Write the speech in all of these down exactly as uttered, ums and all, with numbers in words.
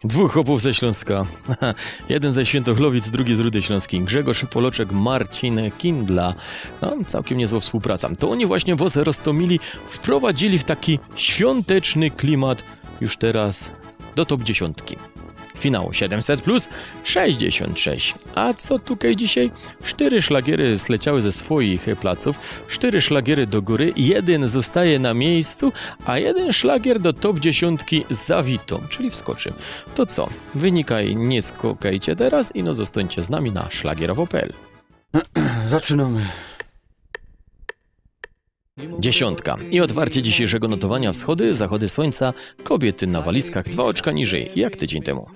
Dwóch chłopów ze Śląska. Jeden ze Świętochlowic, drugi z Rudy Śląskiej. Grzegorz Poloczek, Marcin Kindla. No, całkiem niezła współpraca. To oni właśnie woz Roztomili wprowadzili w taki świąteczny klimat już teraz do top dziesiątki. Finał siedemset plus sześćdziesiąt sześć. A co tutaj dzisiaj? Cztery szlagiery zleciały ze swoich placów, cztery szlagiery do góry, jeden zostaje na miejscu, a jeden szlagier do top dziesiątki zawitą, czyli wskoczy. To co? Wynikaj, nie skokajcie teraz i no zostańcie z nami na szlagierowo kropka pe el. Zaczynamy. Dziesiątka. I otwarcie dzisiejszego notowania wschody, zachody słońca, kobiety na walizkach, dwa oczka niżej, jak tydzień temu.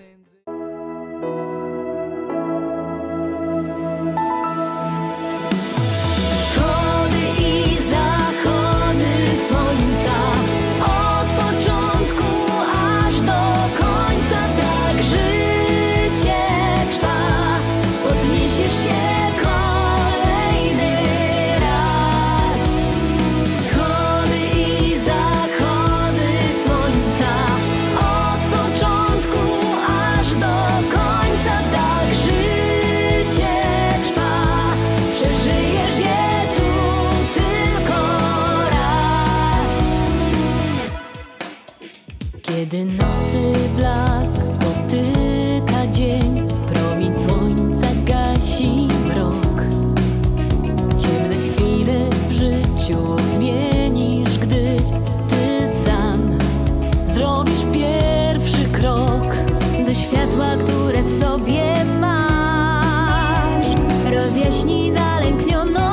Kiedy nocy blask spotyka dzień, promień słońca gasi mrok. Ciemne chwile w życiu zmienisz, gdy ty sam zrobisz pierwszy krok do światła, które w sobie masz. Rozjaśni zalęknioną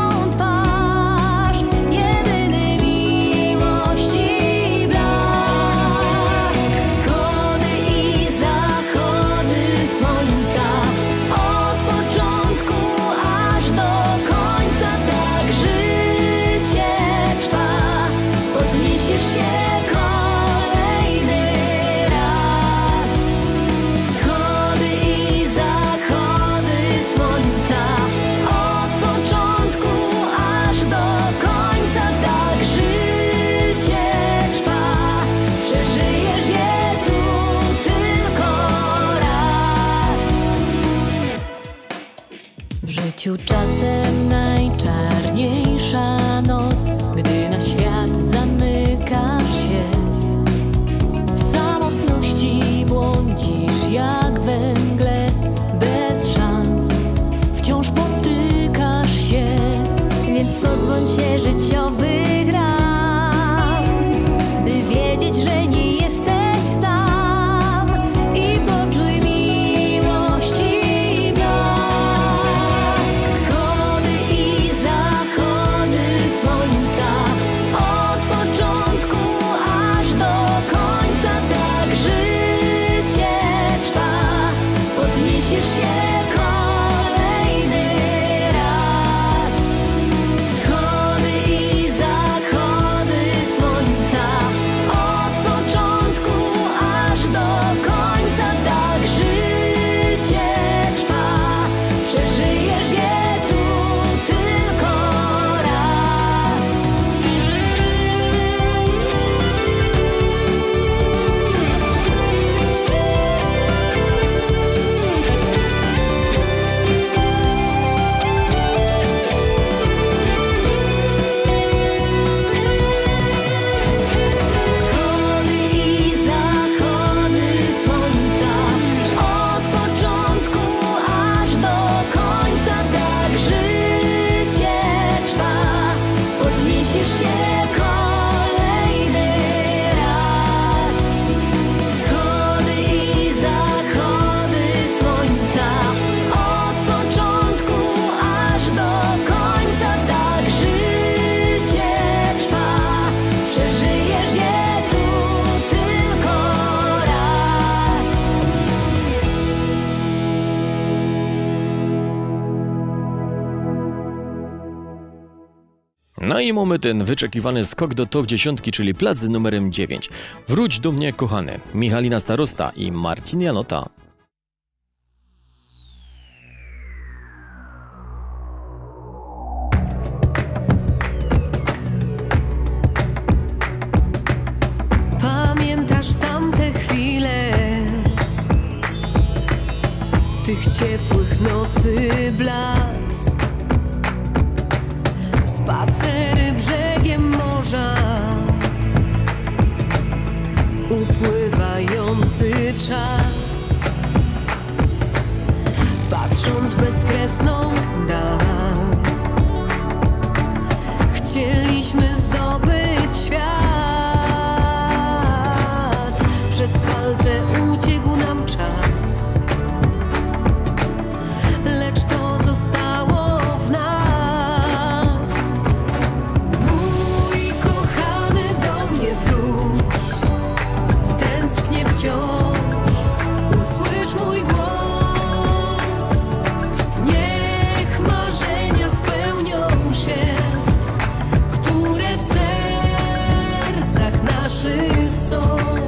czasem najczarniejsza noc, gdy na świat zamykasz się. W samotności błądzisz jak we mgle, bez szans wciąż potykasz się. Więc pozbądź się życiowych ram, by wiedzieć, że nie jesteś sam i poczuj miłości No i mamy ten wyczekiwany skok do top dziesiątki, czyli plac z numerem dziewięć. Wróć do mnie, kochany. Michalina Starosta i Marcin Janota. Pamiętasz tamte chwile, tych ciepłych nocy blask, spacery brzegiem morza, upływający czas, patrząc w bezkresną dal. Chcieliśmy zdobyć świat, przez palce uciekł nam czas, lecz to zostało w nas. Mój kochany, do mnie wróć, tęsknię wciąż, usłysz mój głos. Niech marzenia spełnią się, które w sercach naszych są.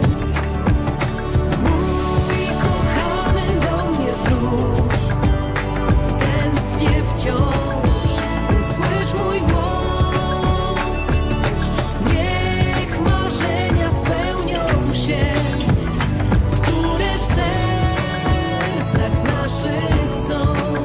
Mój kochany, do mnie wróć, tęsknię wciąż, usłysz mój głos. Niech marzenia spełnią się, które w sercach naszych są.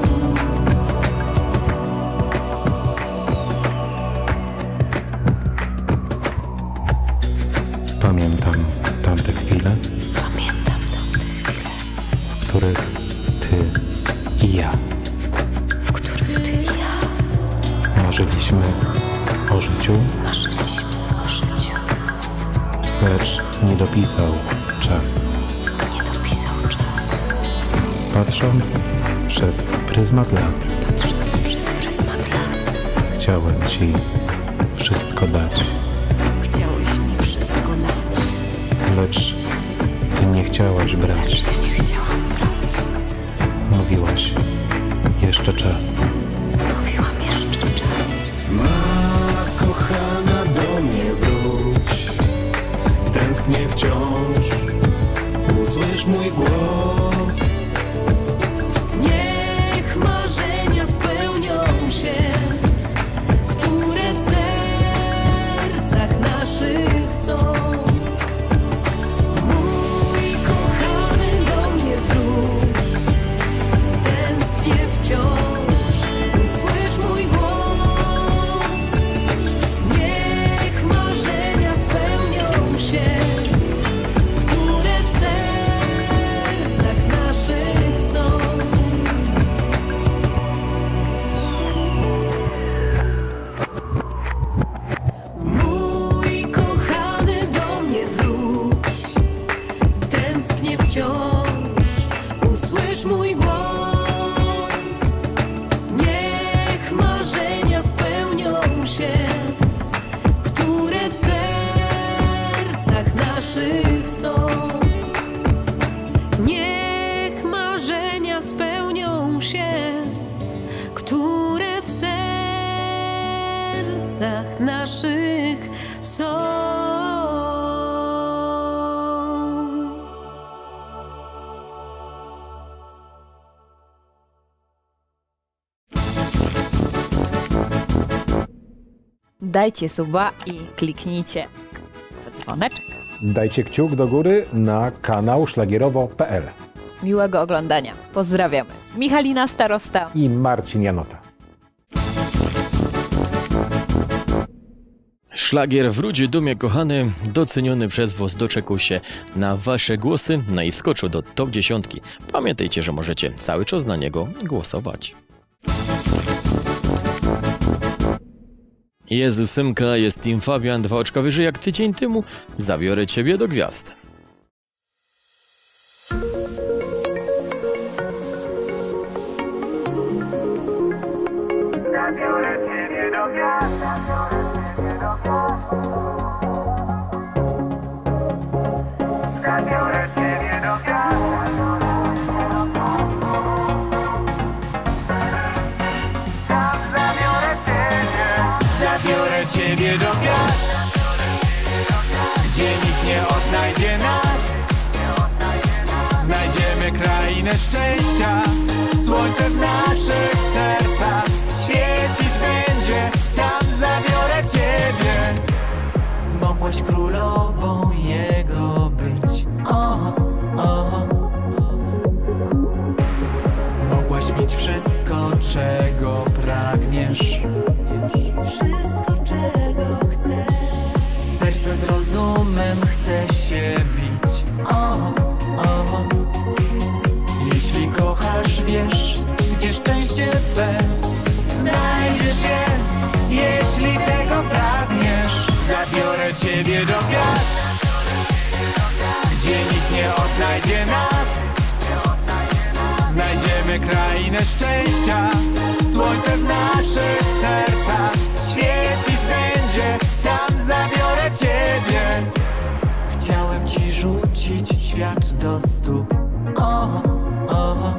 Pamiętam tamte chwile, Pamiętam tamte chwile, w których ty i ja w których ty i ja marzyliśmy o życiu, marzyliśmy o życiu. lecz nie dopisał czas. Nie dopisał czas. Patrząc przez pryzmat lat, Patrząc przez pryzmat lat, chciałem ci wszystko dać, chciałeś mi wszystko dać, lecz ty nie chciałaś brać. lecz ja nie chciałam brać. Mówiłaś, jeszcze czas. Mówiłam jeszcze czas. Ma kochana, do mnie wróć, tęsknię wciąż, usłysz mój głos. Niech marzenia spełnią się, które w sercach naszych są. Mój kochany, do mnie wróć, tęsknię wciąż, usłysz mój głos. Niech marzenia spełnią się, które w sercach naszych są. Mój kochany, do mnie wróć, tęsknię wciąż, usłysz mój głos. Niech marzenia spełnią się, które w sercach naszych są. Niech marzenia spełnią się, które w sercach naszych są. Dajcie suba i kliknijcie w dzwoneczek. Dajcie kciuk do góry na kanał szlagierowo kropka p l. Miłego oglądania. Pozdrawiamy. Michalina Starosta. I Marcin Janota. Szlagier Wróć dumie kochany, doceniony przez was, doczekał się na wasze głosy, no i wskoczył do top dziesiątki. Pamiętajcie, że możecie cały czas na niego głosować. Jezu Symka, jest Team Fabian, dwa oczka wyżej jak tydzień temu, zabiorę ciebie do gwiazd. Zabiorę ciebie do gwiazd, zabiorę ciebie do gwiazd. Tam zabiorę ciebie, zabiorę ciebie do gwiazd, gdzie nikt nie odnajdzie nas. Znajdziemy krainę szczęścia, słońce w naszych sercach świecić będzie. Tam zabiorę ciebie. Mogłaś królową jego być. O, o. krainę szczęścia. Słońce w naszych sercach świecić będzie, tam zabiorę ciebie. Chciałem ci rzucić świat do stóp, o, o.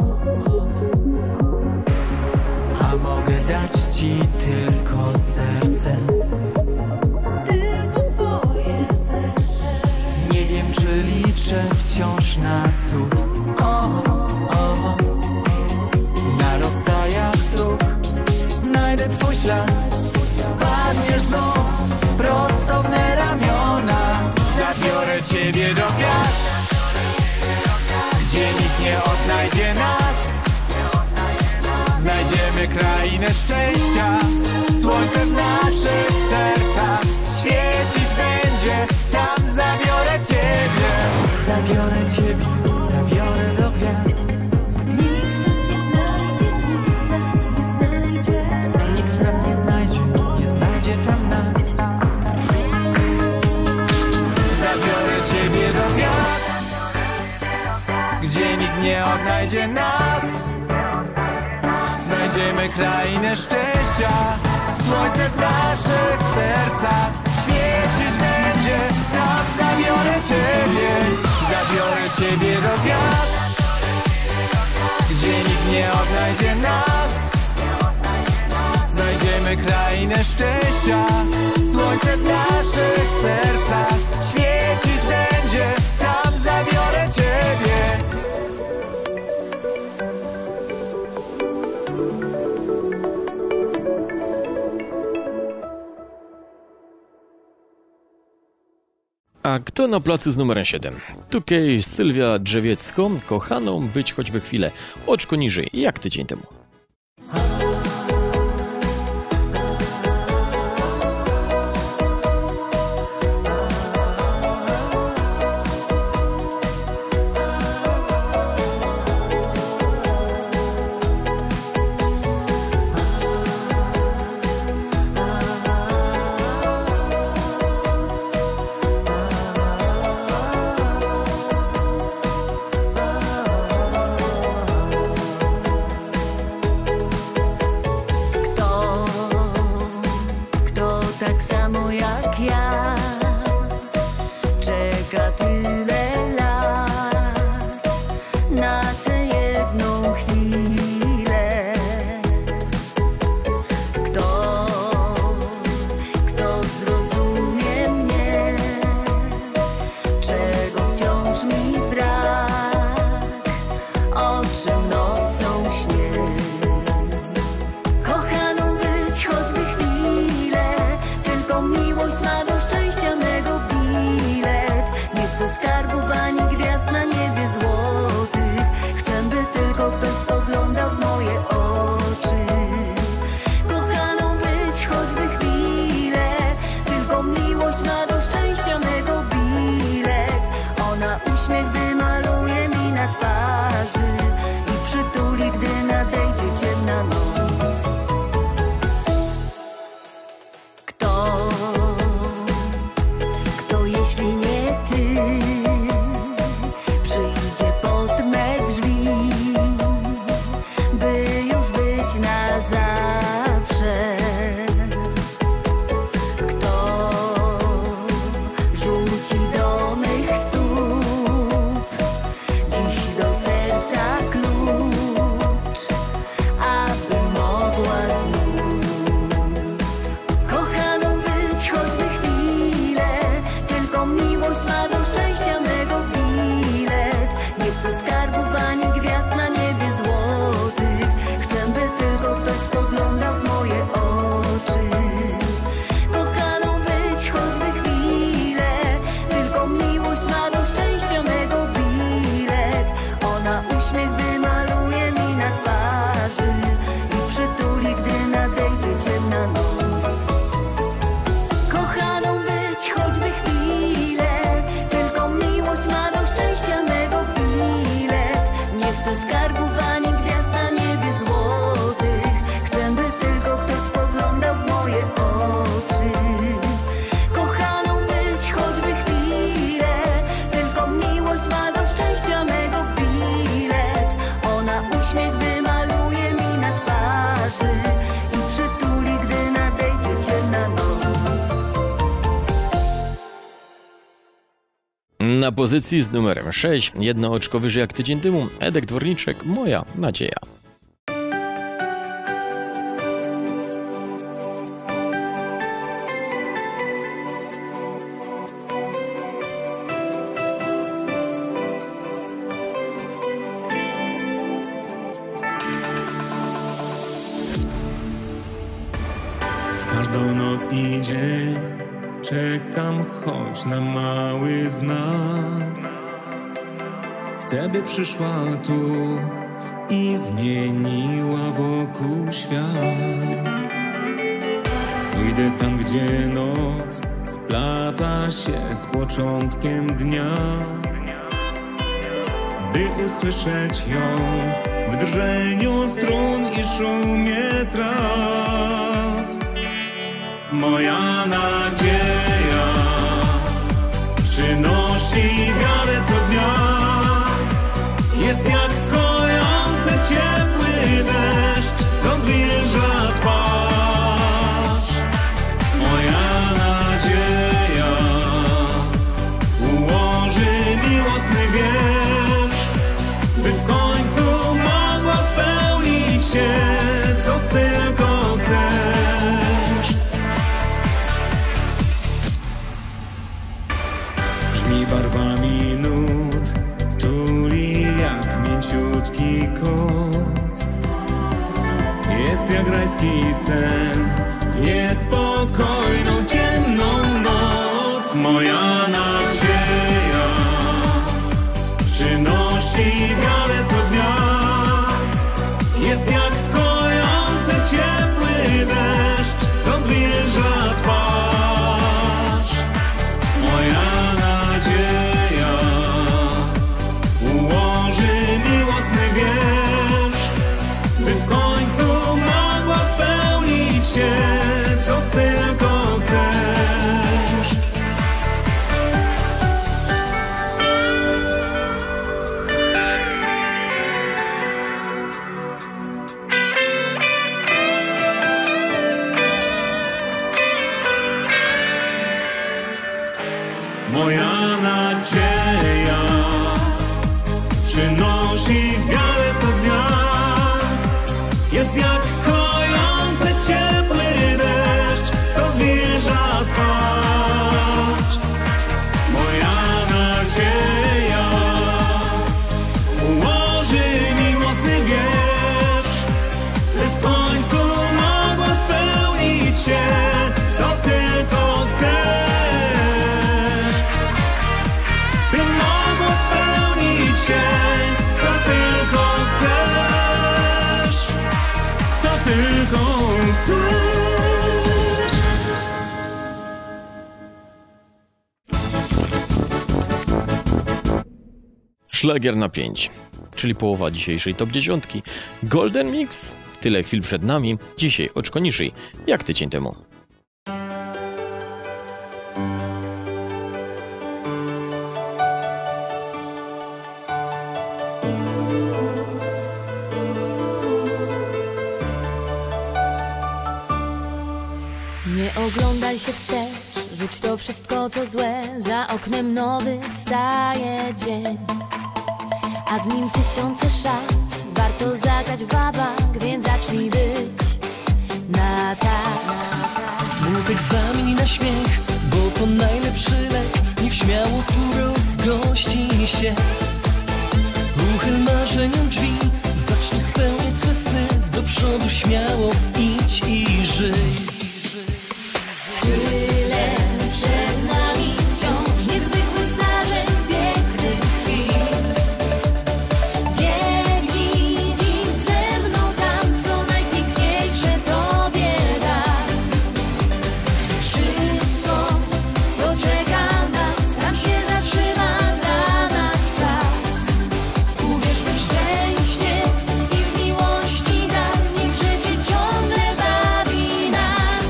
A mogę dać ci tylko serce, tylko swoje serce. Nie wiem, czy liczę wciąż na cud, o, o. Na rozstajach dróg znajdę twój ślad. Wpadniesz znów prosto w me ramiona. Zabiorę ciebie do gwiazd, gdzie nikt nie odnajdzie nas. Znajdziemy krainę szczęścia. Słońce w naszych sercach świecić będzie, tam zabiorę ciebie. Zabiorę ciebie, zabiorę do gwiazd. Nikt nas nie znajdzie, nikt nas nie znajdzie. Nikt nas nie znajdzie, nie znajdzie tam nas. Zabiorę ciebie do gwiazd, gdzie nikt nie odnajdzie nas. Znajdziemy krainę szczęścia. Słońce w naszych sercach świecić będzie, tam zabiorę ciebie. Zabiorę ciebie do gwiazd, gdzie nikt nie odnajdzie nas. Znajdziemy krainę szczęścia. Słońce w naszych sercach świecić będzie, tam zabiorę ciebie. A kto na placu z numerem siedem? Tukej Sylwia Drzewiecko, kochaną być choćby chwilę. Oczko niżej, jak tydzień temu. Tak samo jak ja, czeka tyle lat na tę jedną chwilę. Kto, kto zrozumie mnie, czego wciąż mi brak, o czym nocą śnię. Kochaną być choćby chwilę, miłość ma do szczęścia mego bilet. Nie chcę skarbów ani gwiazd na niebie złotych. Chcę, by tylko ktoś spoglądał w moje oczy. Kochaną być choćby chwilę, tylko miłość ma do szczęścia mego bilet. Ona uśmiech wymaluje mi na twarzy i przytuli, gdy nadejdzie ciemna noc. Jeśli nie ty, przyjdzie pod me drzwi, by już być na zawsze. Kto rzuci do mych stóp dziś do Na pozycji z numerem sześć, jedno oczko wyżej jak tydzień temu, Edek Dworniczek, Moja nadzieja. Każdą noc i dzień czekam choć na mały znak. Chcę, by przyszła tu i zmieniła wokół świat. Pójdę tam, gdzie noc splata się z początkiem dnia, by usłyszeć ją w drżeniu strun i szumie traw. Moja nadzieja przynosi wiarę co dnia. Jest jak kojący ciepły deszcz, co zwilża twarz. Moja nadzieja ułoży miłosny wiersz, by w końcu mogło spełnić się, co tylko chcesz. Brzmi barwami nut, tuli jak mięciutki kot. Jest jak rajski sen w niespokojną, ciemną noc. Moja nadzieja przynosi wiarę co dnia. Jest jak kojący ciepły deszcz, co zwilża twarz. Moja nadzieja ułoży miłosny wiersz, by w końcu mogła spełnić się, co tylko chcesz. Moja nadzieja przynosi wiarę co dnia. Jest jak kojący ciepły deszcz, co zwilża twarz. Moja nadzieja ułoży miłosny wiersz, by w końcu mogło spełnić się, co tylko chcesz. By mogło spełnić się, co tylko chcesz, co tylko chcesz. Szlagier na pięć, czyli połowa dzisiejszej top dziesiątki. Golden Mix, tyle chwil przed nami, dzisiaj oczko niżej, jak tydzień temu. Nie oglądaj się wstecz, rzuć to wszystko co złe. Za oknem nowy wstaje dzień, a z nim tysiące szans. Warto zagrać w wabank, więc zacznij być na tak. Smutek zamień na śmiech, bo to najlepszy lek. Niech śmiało tu rozgości się. Uchyl marzeniom drzwi, zacznij spełniać swe sny. Do przodu śmiało idź i żyj. Tyle przed nami wciąż niezwykłych zdarzeń, pięknych chwil. Biegnij dziś ze mną tam, co najpiękniejsze tobie da. Wszystko doczeka nas, tam się zatrzyma dla nas czas. Uwierzmy w szczęście i w miłości dar, niech życie ciągle bawi nas.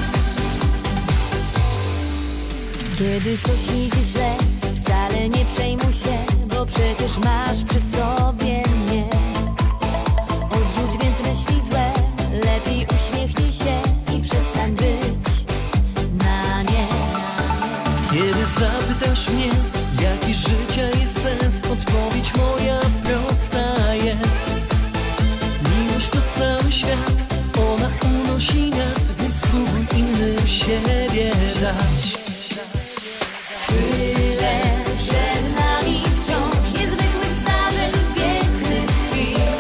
Kiedy coś idzie źle, wcale nie przejmuj się, bo przecież masz przy sobie mnie. Odrzuć więc myśli złe, lepiej uśmiechnij się i przestań być na nie. Kiedy zapytasz mnie, jakie życie życia jest sens, odpowiedź moja prosta jest. Miłość to cały świat, ona unosi nas, więc spróbuj innym siebie dać. Tyle przed nami wciąż niezwykłych zdarzeń, pięknych chwil.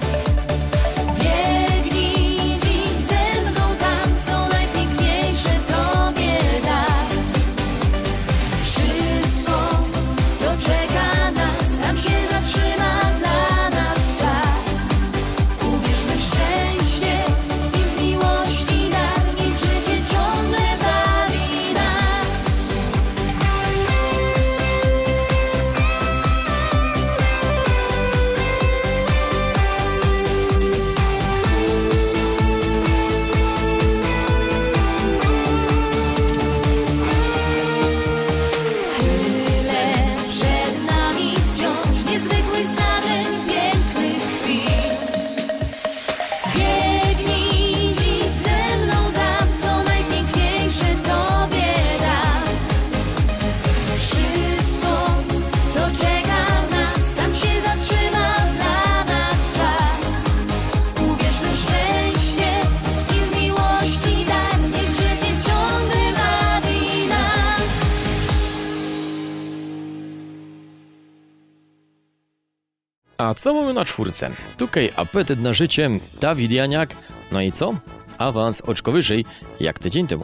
Biegnij dziś ze mną tam, co najpiękniejsze Tobie da. Wszystko to czeka nas, tam się zatrzyma dla nas czas. Uwierzmy w szczęście i w miłości dar, niech życie ciągle bawi nas. Tyle przed nami wciąż niezwykłych zdarzeń, pięknych chwil. Biegnij dziś ze mną tam, co najpiękniejsze Tobie da. Wszystko to czeka nas, tam się zatrzyma dla nas czas. Uwierzmy w szczęście i w miłości dar, niech życie ciągle bawi nas. A co mamy na czwórce? Tutaj apetyt na życie, Dawid Janiak. No i co? Awans oczko wyżej, jak tydzień temu.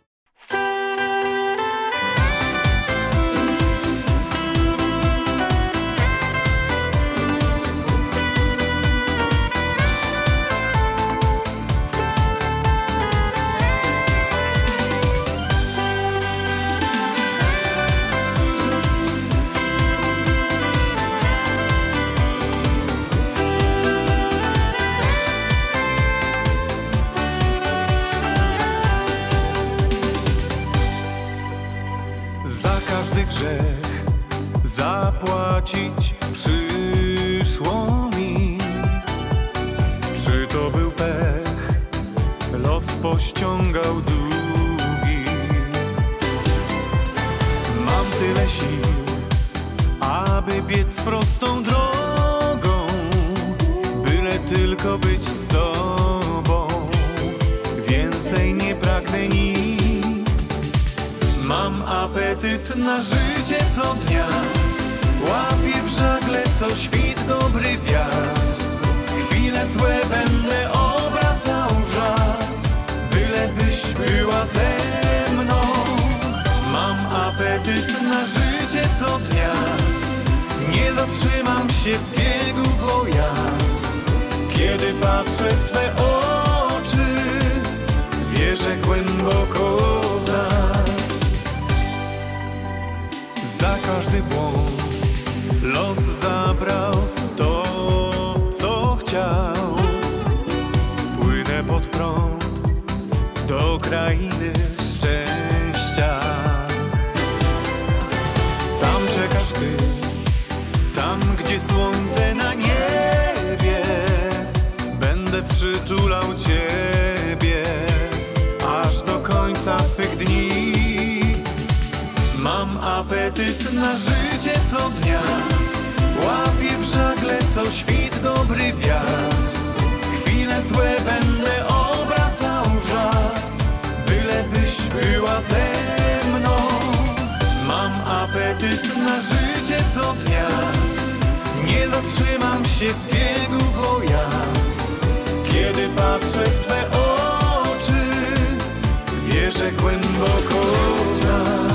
Za każdy grzech zapłacić przyszło mi. Czy to był pech, los pościągał długi. Mam tyle sił, aby biec prostą drogą, byle tylko być z Tobą. Więcej nie pragnę nic. Mam apetyt na życie co dnia, łapię w żagle co świt dobry wiatr. Chwile złe będę obracał w żart, byle byś była ze mną. Mam apetyt na życie co dnia, nie zatrzymam się w biegu, bo ja, kiedy patrzę w Twe oczy, wierzę głęboko w nas. Za każdy błąd los zabrał to, co chciał. Płynę pod prąd do krainy szczęścia. Tam czekasz Ty, tam gdzie słońce na niebie. Będę przytulał Ciebie aż do końca swych dni. Mam apetyt na życie co dnia, łapię w żagle co świt dobry wiatr. Chwile złe będę obracał w żart, byle byś była ze mną. Mam apetyt na życie co dnia, nie zatrzymam się w biegu, bo ja, kiedy patrzę w Twe oczy, wierzę głęboko w nas.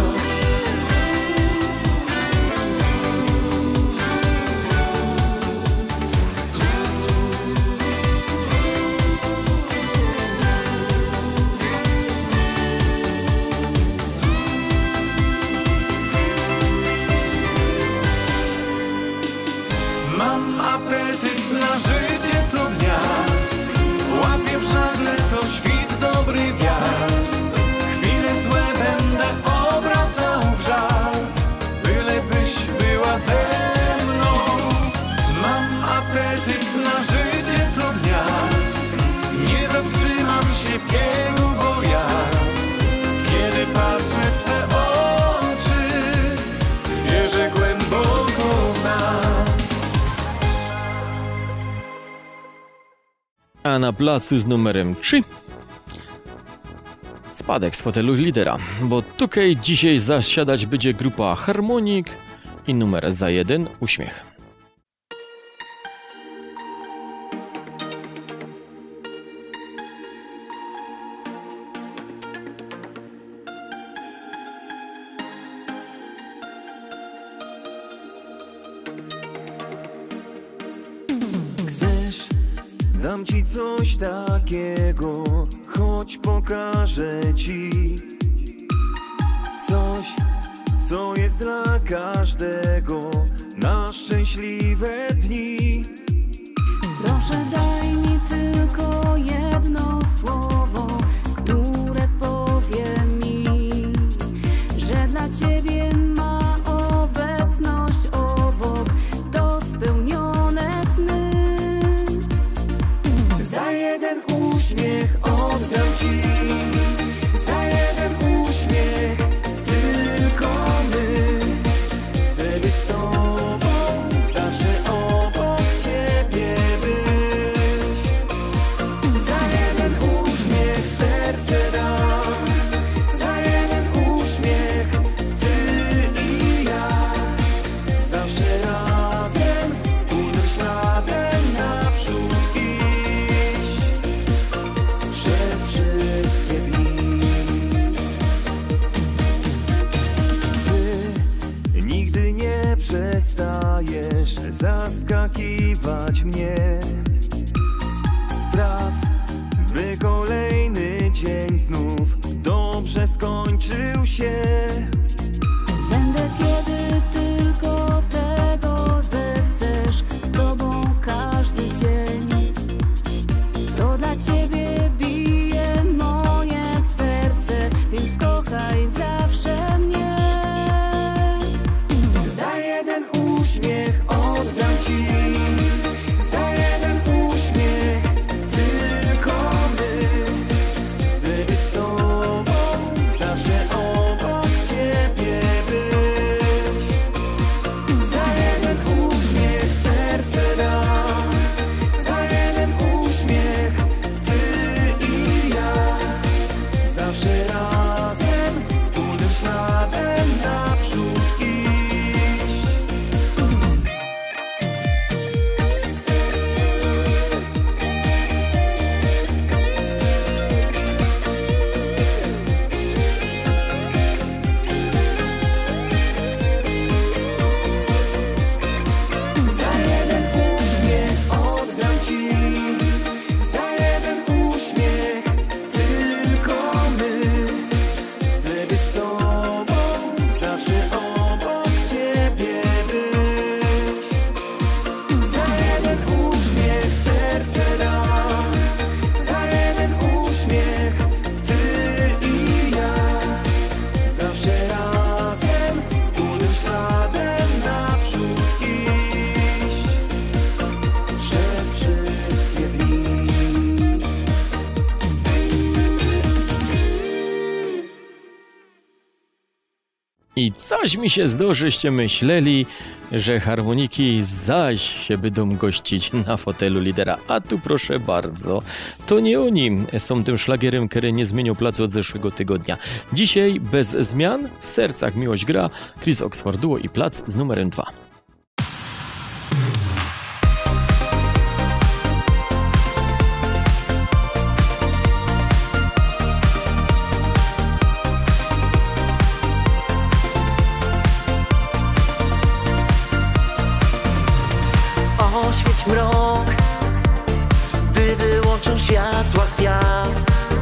Mam apetyt na życie co dnia, łapię w żagle co świt dobry wiatr. Chwile złe a na placu z numerem trzy spadek z fotelu lidera, bo tutaj dzisiaj zasiadać będzie grupa Harmonik i numer za jeden Uśmiech. Dam ci coś takiego, choć pokażę ci coś, co jest dla każdego na szczęśliwe dni. Proszę, daj mi tylko jedno słowo, które powie mi, że dla ciebie ma obecność obok to spełnione sny. Za jeden uśmiech oddam ci, za jeden uśmiech tylko my. Chcę być z tobą, zawsze obok ciebie być. Za jeden uśmiech serce dam, za jeden uśmiech ty i ja. Zawsze razem, wspólnym śladem naprzód iść przez wszystkie dni. Ty nigdy nie przestajesz zaskakiwać mnie. Spraw, by kolejny dzień znów dobrze skończył się. Będę, kiedy tylko tego zechcesz, z tobą każdy dzień. To dla ciebie bije moje serce, więc kochaj zawsze mnie. Za jeden uśmiech oddam ci, za jeden uśmiech tylko my. Chcę być z tobą, zawsze obok ciebie być. Za jeden uśmiech serce dam, za jeden uśmiech ty i ja. Zawsze razem, wspólnym śladem naprzód iść. Za jeden uśmiech oddam ci, za jeden uśmiech tylko my. Chcę być z tobą, zawsze obok ciebie być. Za jeden uśmiech serce dam, za jeden uśmiech ty i ja. Zawsze razem, wspólnym śladem naprzód iść przez wszystkie dni. I coś mi się zdało, żeście myśleli, że Harmoniki zaś się będą gościć na fotelu lidera. A tu proszę bardzo, to nie oni są tym szlagierem, który nie zmienił placu od zeszłego tygodnia. Dzisiaj bez zmian, w sercach miłość gra, Chris Oxford Duo i plac z numerem dwa. Oświeć mrok, gdy wyłączą światła gwiazd.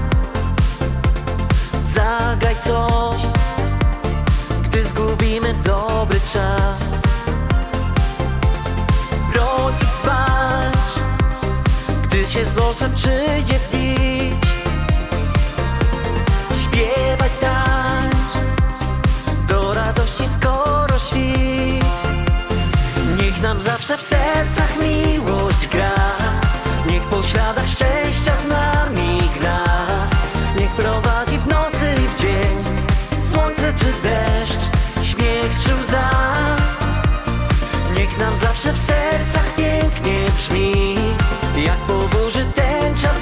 Zagraj coś, gdy zgubimy dobry czas. Broń i walcz, gdy się z losem przyjdzie bić. Śpiewaj, tańcz, do radości skoro świt. Niech nam zawsze w sercach miłość gra, niech po śladach szczęścia z nami gra. Niech prowadzi w nocy i w dzień, słońce czy deszcz, śmiech czy łza. Niech nam zawsze w sercach pięknie brzmi, jak po burzy tęcza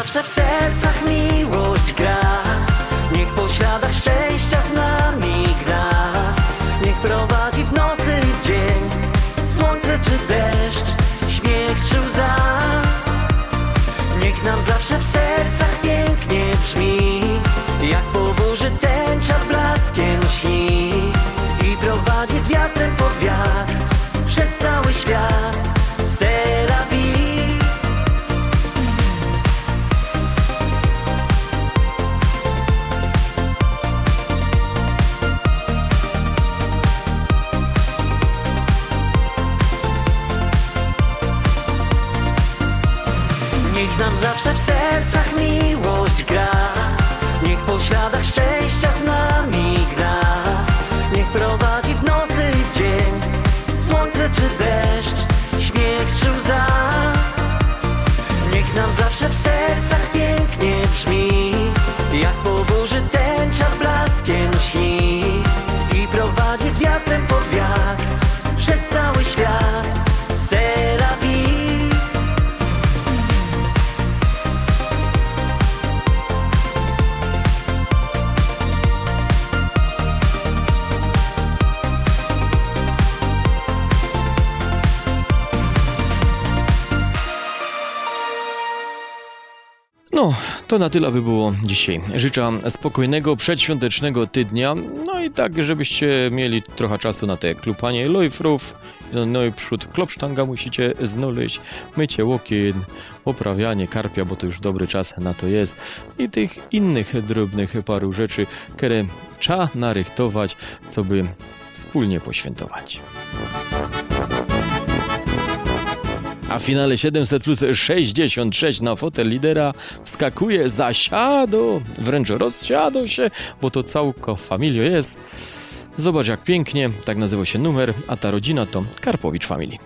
zawsze w sercach miłość gra. Niech po śladach szczęścia z nami gra. Niech prowadzi w nocy i w dzień, słońce czy deszcz, śmiech czy łza. Niech nam zawsze w sercach pięknie brzmi, jak po burzy tęcza blaskiem śni. I prowadzi z wiatrem pod wiatr, przez cały świat. C'est la vie. Niech nam zawsze w sercach miłość gra. Niech po śladach szczęścia z nami gra. Niech prowadzi w nocy i w dzień, słońce czy deszcz, śmiech czy łza. Niech nam zawsze w sercach pięknie brzmi, jak po burzy tęcza blaskiem śni. I prowadzi z wiatrem pod wiatr, przez cały świat. C'est la vie. No, to na tyle by było dzisiaj. Życzę spokojnego, przedświątecznego tydnia. No i tak, żebyście mieli trochę czasu na te klupanie lojfrów. No i przód klopsztanga musicie znaleźć, mycie łokien, poprawianie karpia, bo to już dobry czas na to jest. I tych innych drobnych paru rzeczy, które trzeba narychtować, co by wspólnie poświętować. A w finale siedemset plus sześćdziesiąt sześć na fotel lidera wskakuje zasiado, wręcz rozsiado się, bo to całko familio jest. Zobacz jak pięknie, tak nazywa się numer, a ta rodzina to Karpowicz Family.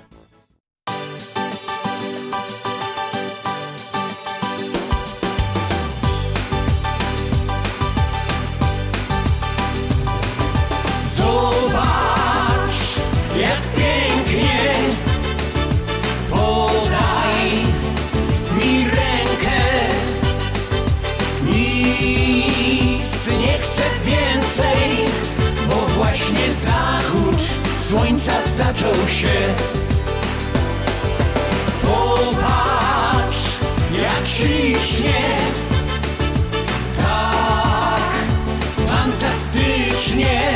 Zobacz, jak pięknie. Podaj mi rękę. Nic nie chcę więcej, bo właśnie zachód słońca zaczął się. Popatrz, jak ślicznie, tak fantastycznie,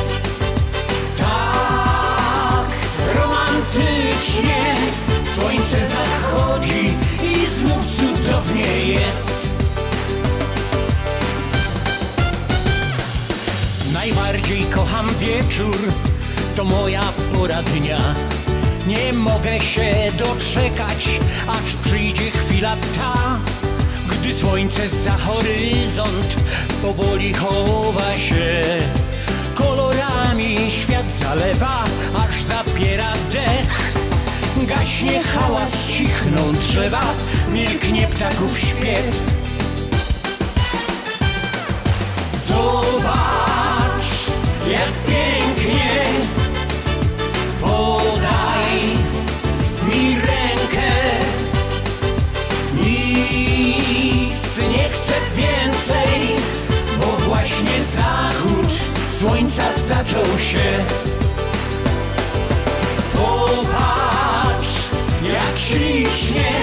tak romantycznie. Słońce zachodzi i znów cudownie jest. Najbardziej kocham wieczór, to moja pora dnia. Nie mogę się doczekać, aż przyjdzie chwila ta, gdy słońce za horyzont powoli chowa się. Kolorami świat zalewa, aż zapiera dech. Gaśnie hałas, cichną drzewa, milknie ptaków śpiew. Zobacz, jak pięknie. Podaj mi rękę. Nic nie chcę więcej, bo właśnie zachód słońca zaczął się. Popatrz, jak ślicznie,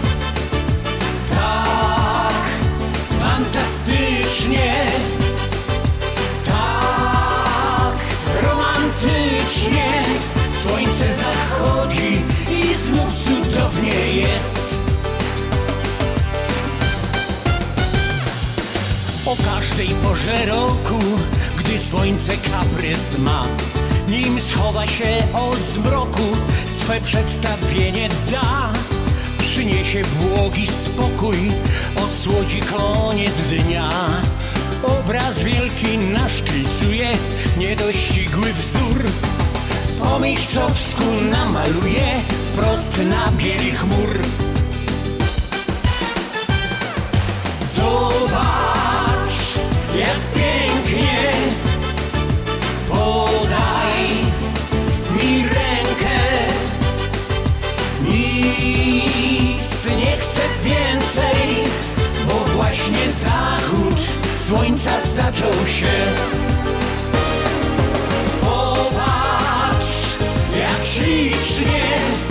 tak fantastycznie, tak romantycznie. Słońce zachodzi i znów cudownie jest. O każdej porze roku, gdy słońce kaprys ma, nim schowa się od zmroku, swe przedstawienie da. Przyniesie błogi spokój, odsłodzi koniec dnia. Obraz wielki naszkicuje niedościgły wzór. Po mistrzowsku namaluje wprost na bieli chmur. Zobacz, jak pięknie. Podaj mi rękę. Nic nie chcę więcej, słońca zaczął się. Popatrz, jak ślicznie,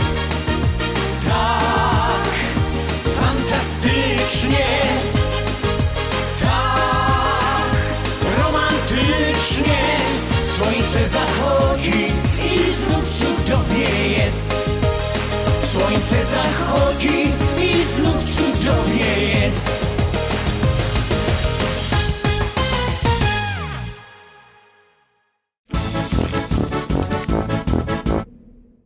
tak fantastycznie, tak romantycznie. Słońce zachodzi i znów cudownie jest. Słońce zachodzi